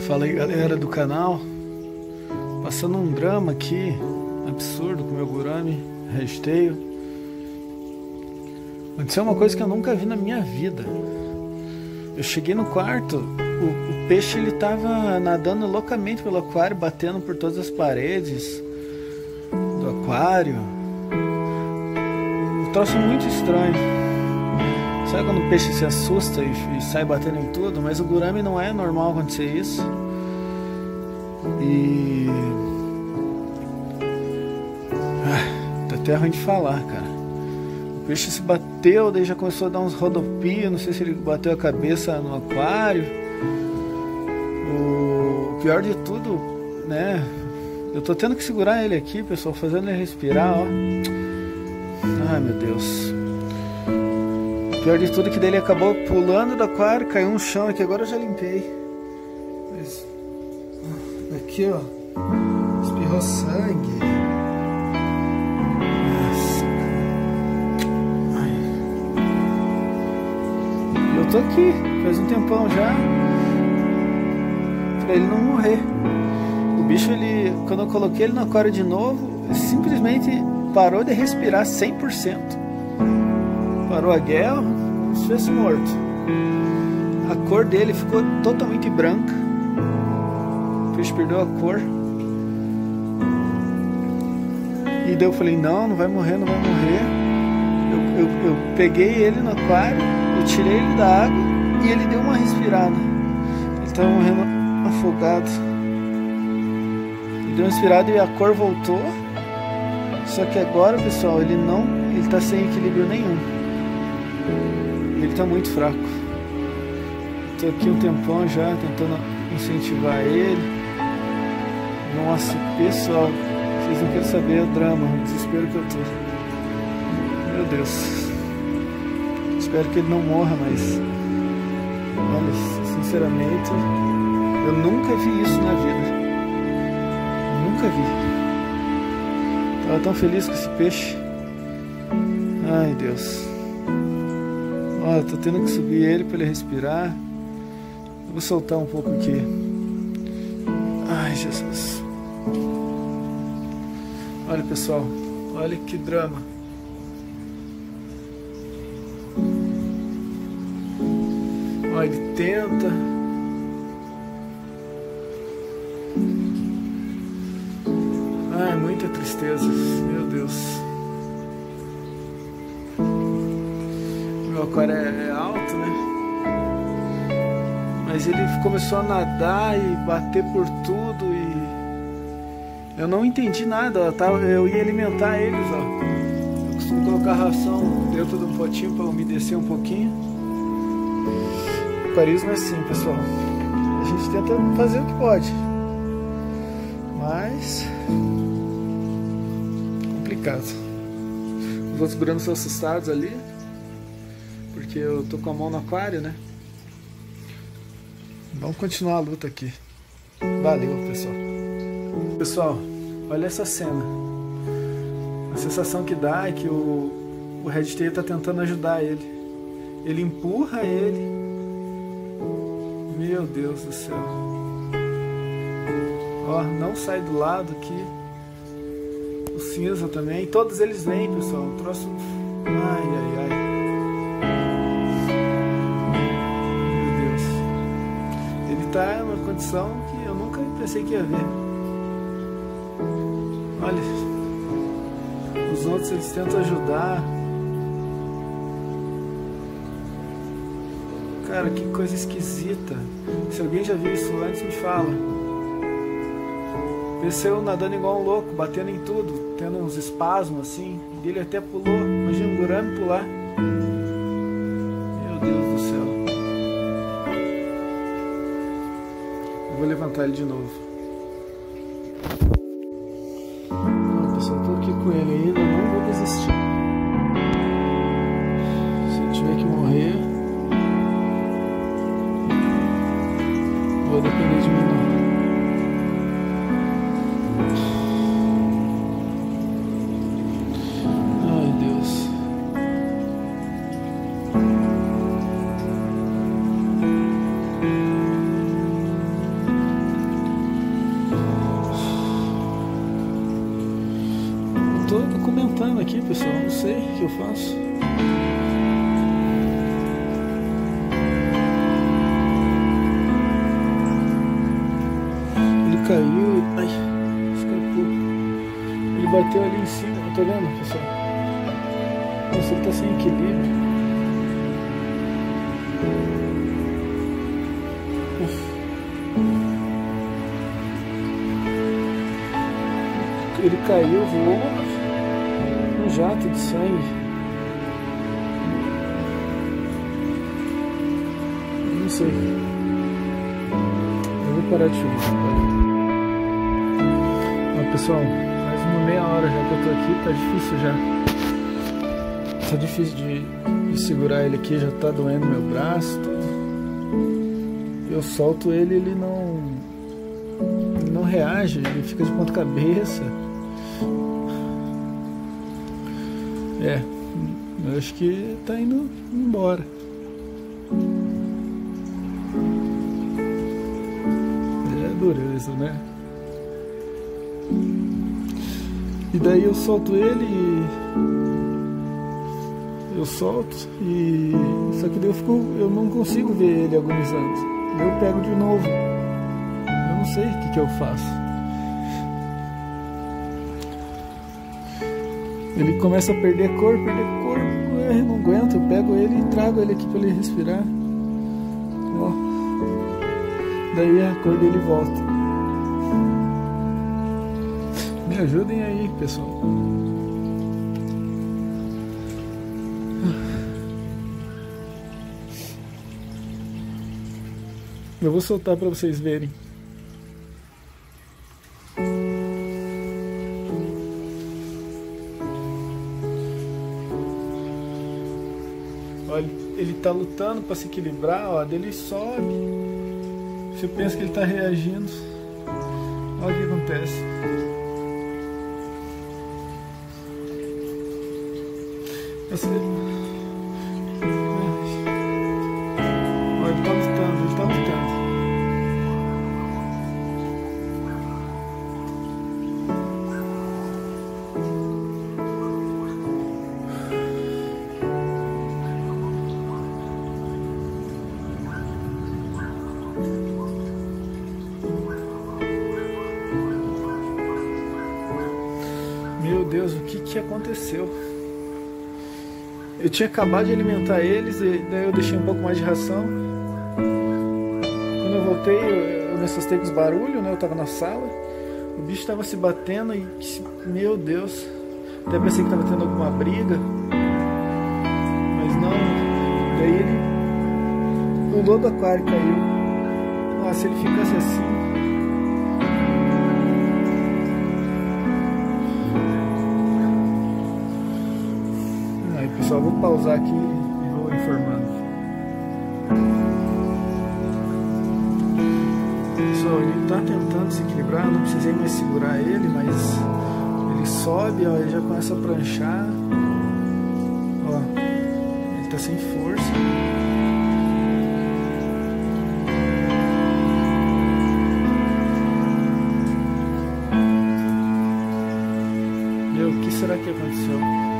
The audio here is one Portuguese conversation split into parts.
Fala aí, galera do canal. Passando um drama aqui absurdo com o meu gurame Resteio. Aconteceu uma coisa que eu nunca vi na minha vida. Eu cheguei no quarto, o peixe ele tava nadando loucamente pelo aquário, batendo por todas as paredes do aquário. Um troço muito estranho. Sabe quando o peixe se assusta e sai batendo em tudo? Mas o gurame não é normal acontecer isso. E... tá até ruim de falar, cara. O peixe se bateu, daí já começou a dar uns rodopios. Não sei se ele bateu a cabeça no aquário. O pior de tudo, né? Eu tô tendo que segurar ele aqui, pessoal, fazendo ele respirar, ó. Ai, meu Deus. O pior de tudo é que daí ele acabou pulando do aquário, caiu no chão aqui. Agora eu já limpei. Mas... aqui, ó. Espirrou sangue. Nossa. Ai. Eu tô aqui, faz um tempão já, pra ele não morrer. O bicho, ele, quando eu coloquei ele no aquário de novo, ele simplesmente parou de respirar 100%. Parou a guerra, como se fosse morto. A cor dele ficou totalmente branca. O peixe perdeu a cor. E daí eu falei, não vai morrer, não vai morrer. Eu peguei ele no aquário, eu tirei ele da água e ele deu uma respirada. Ele estava morrendo afogado. Ele deu uma respirada e a cor voltou. Só que agora, pessoal, ele tá sem equilíbrio nenhum. Ele tá muito fraco. Tô aqui um tempão já tentando incentivar ele. Nossa, pessoal, vocês não querem saber o drama, o desespero que eu tô. Meu Deus. Espero que ele não morra, mas olha, sinceramente, eu nunca vi isso na vida. Nunca vi. Tava tão feliz com esse peixe. Ai, Deus. Ó, eu tô tendo que subir ele para ele respirar. Eu vou soltar um pouco aqui. Ai, Jesus. Olha, pessoal. Olha que drama. Ó, ele tenta. Ai, muita tristeza. Meu Deus. O aquário é alto, né? Mas ele começou a nadar e bater por tudo e... eu não entendi nada. Eu ia alimentar eles, ó. Eu costumo colocar ração dentro de um potinho para umedecer um pouquinho. O aquarismo é assim, pessoal. A gente tenta fazer o que pode. Mas... complicado. Os outros gurames estão assustados ali. Porque eu tô com a mão no aquário, né? Vamos continuar a luta aqui. Valeu, pessoal. Pessoal, olha essa cena. A sensação que dá é que o Resteio tá tentando ajudar ele. Ele empurra ele. Meu Deus do céu. Ó, não sai do lado aqui. O cinza também. Todos eles vêm, pessoal. O troço... ai, ai, ai. Tá em uma condição que eu nunca pensei que ia ver. Olha, os outros eles tentam ajudar. Cara, que coisa esquisita. Se alguém já viu isso antes, me fala. Pensei eu nadando igual um louco, batendo em tudo, tendo uns espasmos assim. E ele até pulou. Imagina um gurame pular. Meu Deus do céu. Vou levantar ele de novo. Ó, pessoal, tô aqui com ele ainda, não vou desistir. Se ele tiver que morrer, vou depender de mim não. Ai, Deus. comentando aqui, pessoal. Não sei o que eu faço. Ele caiu. Ai, escapou. Ele bateu ali em cima. Tá vendo, pessoal? Nossa, ele tá sem equilíbrio. Ele caiu, voou um jato de sangue. Não sei. Eu vou parar de filmar agora. Ó, pessoal, faz uma meia hora já que eu tô aqui, tá difícil já. Tá difícil de segurar ele aqui, já tá doendo meu braço. Eu solto ele, ele não reage, ele fica de ponta cabeça. Eu acho que tá indo embora. É dureza, né? E daí eu solto ele eu solto e só que daí eu não consigo ver ele agonizando. Daí eu pego de novo. Eu não sei o que eu faço. Ele começa a perder cor, eu não aguento, eu pego ele e trago ele aqui para ele respirar. Ó. Daí a cor dele volta. Me ajudem aí, pessoal. Eu vou soltar para vocês verem. Olha, ele tá lutando para se equilibrar, ó, dele sobe. Você pensa que ele tá reagindo. Olha o que acontece. Olha, ele tá lutando. Meu Deus, o que aconteceu? Eu tinha acabado de alimentar eles e daí eu deixei um pouco mais de ração. Quando eu voltei, eu me assustei com os barulhos, né? Eu tava na sala, o bicho tava se batendo e, meu Deus, até pensei que tava tendo alguma briga, mas não. Daí ele pulou do aquário e caiu. Nossa, se ele ficasse assim. Pessoal, vou pausar aqui e vou informando. Pessoal, ele tá tentando se equilibrar, não precisei mais segurar ele, mas ele sobe, ó, ele já começa a pranchar. Ó, ele tá sem força. Meu, o que será que aconteceu?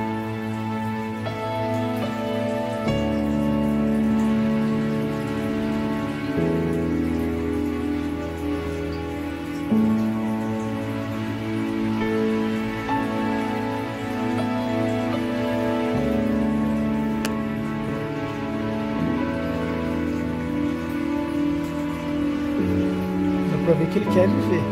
Dá pra ver que ele quer viver.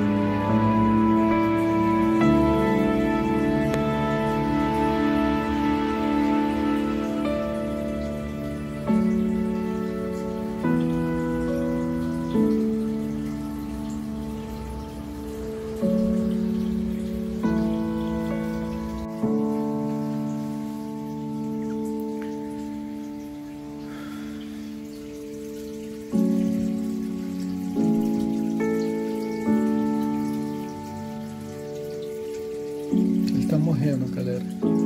Tá morrendo, galera.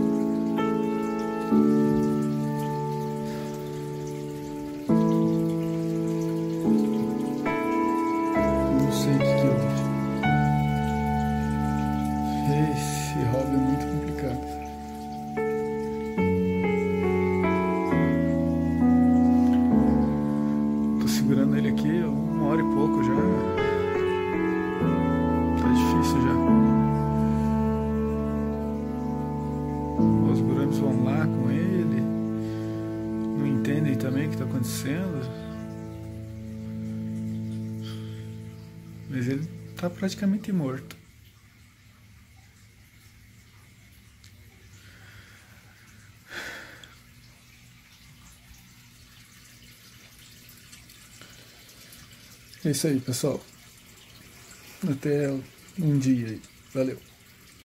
Não sei o que houve. Esse hobby é muito complicado. segurando ele aqui 1 hora e pouco já. Tá difícil já. Os guramis vão lá com ele, não entendem também o que está acontecendo. Mas ele tá praticamente morto. É isso aí, pessoal. Até um dia aí. Valeu.